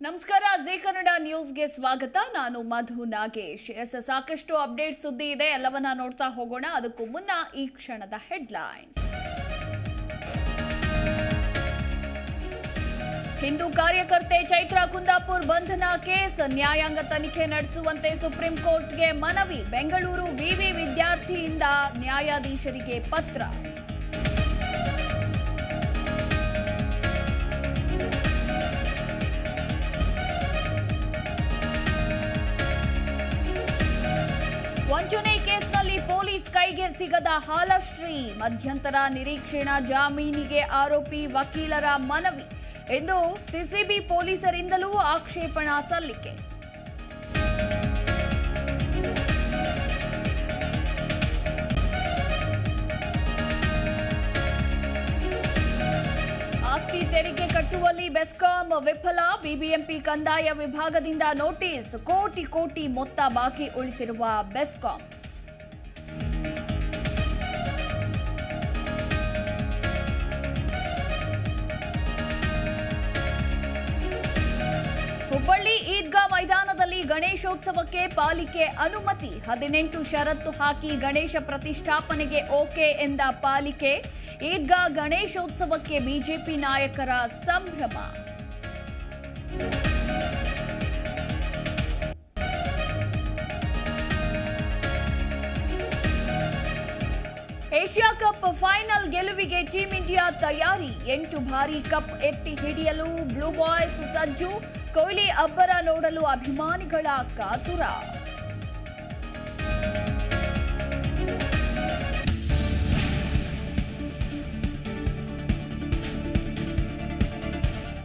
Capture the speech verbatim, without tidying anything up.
ನಮಸ್ಕಾರ ಜಿ ಕನ್ನಡ ನ್ಯೂಸ್ಗೆ ಸ್ವಾಗತ. ನಾನು ಮಧು ನಾಗೇಶ್. ಎಸ್ ಸಾಕಷ್ಟು ಅಪ್ಡೇಟ್ ಸುದ್ದಿ ಇದೆ, ಎಲ್ಲವನ್ನ ನೋಡ್ತಾ ಹೋಗೋಣ. ಅದಕ್ಕೂ ಮುನ್ನ ಈ ಕ್ಷಣದ ಹೆಡ್ಲೈನ್ಸ್. ಹಿಂದೂ ಕಾರ್ಯಕರ್ತೆ ಚೈತ್ರಾ ಕುಂದಾಪುರ್ ಬಂಧನ ಕೇಸ್ ನ್ಯಾಯಾಂಗ ತನಿಖೆ ನಡೆಸುವಂತೆ ಸುಪ್ರೀಂ ಕೋರ್ಟ್ಗೆ ಮನವಿ. ಬೆಂಗಳೂರು ವಿವಿ ವಿದ್ಯಾರ್ಥಿಯಿಂದ ನ್ಯಾಯಾಧೀಶರಿಗೆ ಪತ್ರ. ವಂಚನೆ ಕೇಸ್ನಲ್ಲಿ ಪೊಲೀಸ್ ಕೈಗೆ ಸಿಗದ ಹಾಲಶ್ರೀ. ಮಧ್ಯಂತರ ನಿರೀಕ್ಷಣಾ ಜಾಮೀನಿಗೆ ಆರೋಪಿ ವಕೀಲರ ಮನವಿ. ಇಂದು ಸಿಸಿಬಿ ಪೊಲೀಸರಿಂದಲೂ ಆಕ್ಷೇಪಣಾ ಸಲ್ಲಿಕೆ. ಆಸ್ತಿ ತೆರಿಗೆ ಕಟ್ಟುವಲ್ಲಿ ಬೆಸ್ಕಾಂ ವಿಫಲ. ಬಿಬಿಎಂಪಿ ಕಂದಾಯ ವಿಭಾಗದಿಂದ ನೋಟಿಸ್. ಕೋಟಿ ಕೋಟಿ ಮೊತ್ತ ಬಾಕಿ ಉಳಿಸಿರುವ ಬೆಸ್ಕಾಂ. ಹುಬ್ಬಳ್ಳಿ ಈದ್ಗಾ ಮೈದಾನದಲ್ಲಿ ಗಣೇಶೋತ್ಸವಕ್ಕೆ ಪಾಲಿಕೆ ಅನುಮತಿ. ಹದಿನೆಂಟು ಷರತ್ತು ಹಾಕಿ ಗಣೇಶ ಪ್ರತಿಷ್ಠಾಪನೆಗೆ ಓಕೆ ಎಂದ ಪಾಲಿಕೆ. ಈದ್ಗಾ ಗಣೇಶೋತ್ಸವಕ್ಕೆ ಬಿಜೆಪಿ ನಾಯಕರ ಸಂಭ್ರಮ. ಏಷ್ಯಾ ಕಪ್ ಫೈನಲ್ ಗೆಲುವಿಗೆ ಟೀಂ ಇಂಡಿಯಾ ತಯಾರಿ. ಎಂಟು ಬಾರಿ ಕಪ್ ಎತ್ತಿ ಹಿಡಿಯಲು ಬ್ಲೂ ಬಾಯ್ಸ್ ಸಜ್ಜು. ಕೊಹ್ಲಿ ಅಬ್ಬರ ನೋಡಲು ಅಭಿಮಾನಿಗಳ ಕಾತುರ.